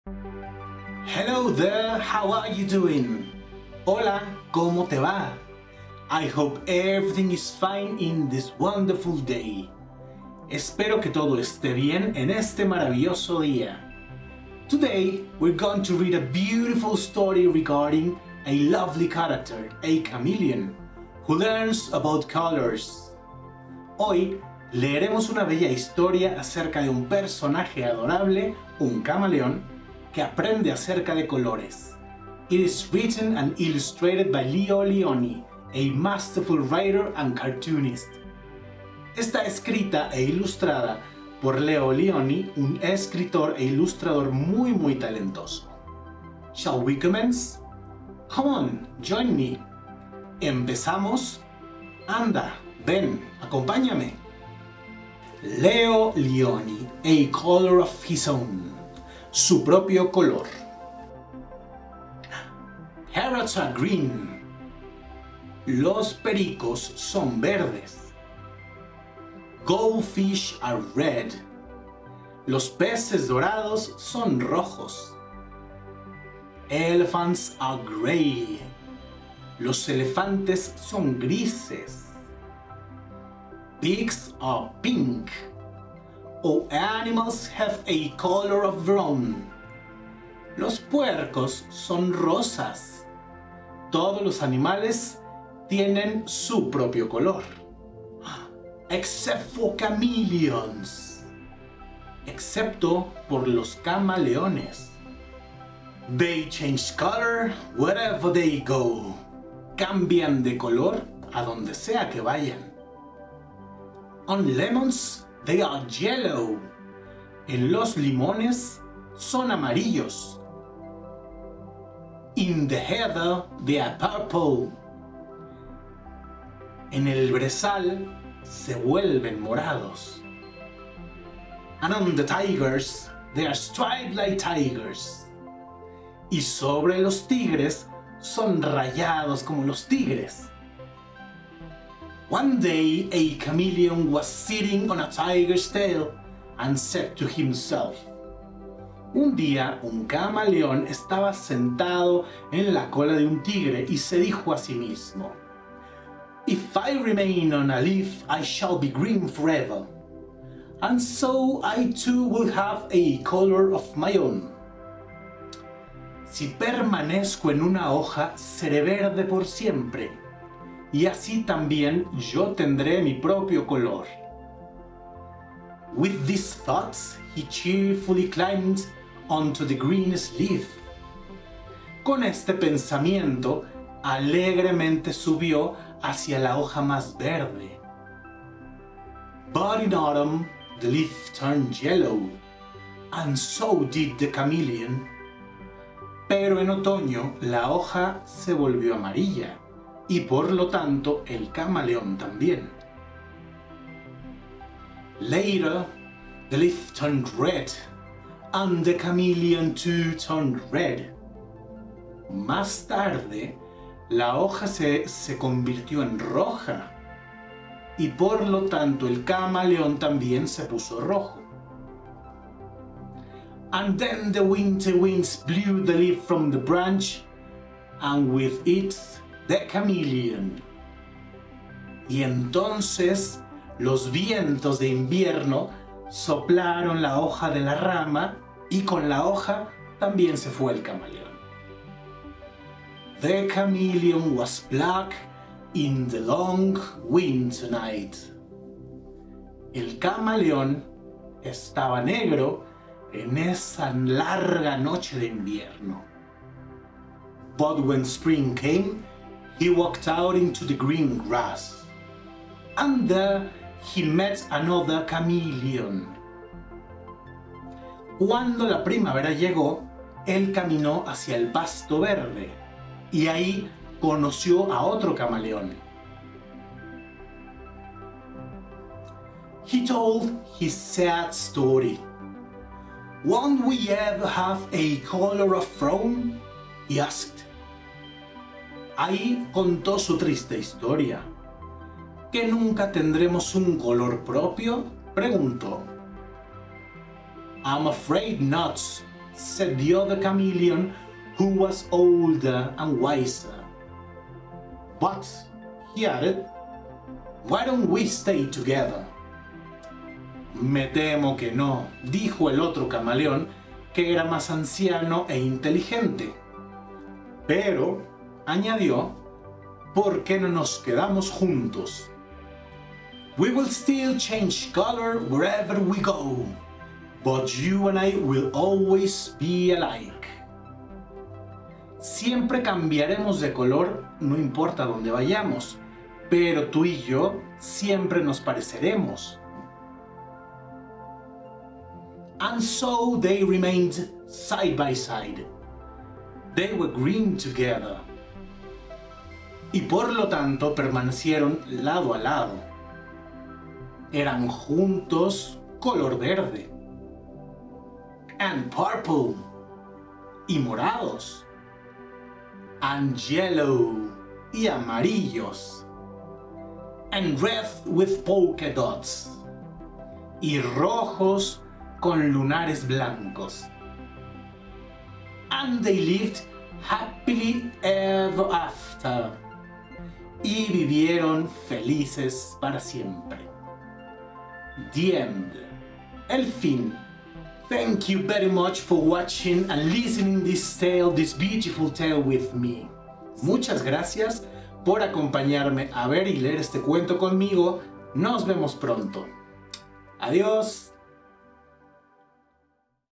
Hello there, how are you doing? Hola, ¿cómo te va? I hope everything is fine in this wonderful day. Espero que todo esté bien en este maravilloso día. Today, we're going to read a beautiful story regarding a lovely character, a chameleon, who learns about colors. Hoy, leeremos una bella historia acerca de un personaje adorable, un camaleón, que aprende acerca de colores. It is written and illustrated by Leo Lionni, a masterful writer and cartoonist. Está escrita e ilustrada por Leo Lionni, un escritor e ilustrador muy talentoso. Shall we commence? Come on, join me. ¿Empezamos? Anda, ven, acompáñame. Leo Lionni, a color of his own. Su propio color. Parrots are green. Los pericos son verdes. Goldfish are red. Los peces dorados son rojos. Elephants are gray. Los elefantes son grises. Pigs are pink. All animals have a color of their own. Los puercos son rosas. Todos los animales tienen su propio color. Except for chameleons. Excepto por los camaleones. They change color wherever they go. Cambian de color a donde sea que vayan. On lemons, they are yellow. En los limones son amarillos. In the heather they are purple. En el brezal se vuelven morados. And on the tigers they are striped like tigers. Y sobre los tigres son rayados como los tigres. One day a chameleon was sitting on a tiger's tail and said to himself. Un día un camaleón estaba sentado en la cola de un tigre y se dijo a sí mismo: If I remain on a leaf, I shall be green forever, and so I too will have a color of my own. Si permanezco en una hoja, seré verde por siempre, y así también yo tendré mi propio color. With these thoughts, he cheerfully climbed onto the greenest leaf. Con este pensamiento, alegremente subió hacia la hoja más verde. But in autumn, the leaf turned yellow, and so did the chameleon. Pero en otoño, la hoja se volvió amarilla, y por lo tanto, el camaleón también. Later, the leaf turned red, and the chameleon too turned red. Más tarde, la hoja se convirtió en roja, y por lo tanto el camaleón también se puso rojo. And then the winter winds blew the leaf from the branch, and with it the chameleon. Y entonces los vientos de invierno soplaron la hoja de la rama, y con la hoja también se fue el camaleón. The chameleon was black in the long winter night. El camaleón estaba negro en esa larga noche de invierno. But when spring came, he walked out into the green grass, and there he met another chameleon. Cuando la primavera llegó, él caminó hacia el pasto verde, y ahí conoció a otro camaleón. He told his sad story. Won't we ever have a color of our own? He asked. Ahí contó su triste historia. ¿Que nunca tendremos un color propio? Preguntó. I'm afraid not, said the other chameleon, who was older and wiser. But, he added, why don't we stay together? Me temo que no, dijo el otro camaleón, que era más anciano e inteligente. Pero, añadió, ¿por qué no nos quedamos juntos? We will still change color wherever we go, but you and I will always be alike. Siempre cambiaremos de color, no importa dónde vayamos, pero tú y yo siempre nos pareceremos. And so they remained side by side. They were green together. Y por lo tanto permanecieron lado a lado. Eran juntos color verde. And purple. Y morados. And yellow. Y amarillos. And red with polka dots. Y rojos con lunares blancos. And they lived happily ever after. Y vivieron felices para siempre. The end. El fin. Thank you very much for watching and listening this tale, this beautiful tale with me. Muchas gracias por acompañarme a ver y leer este cuento conmigo. Nos vemos pronto. Adiós.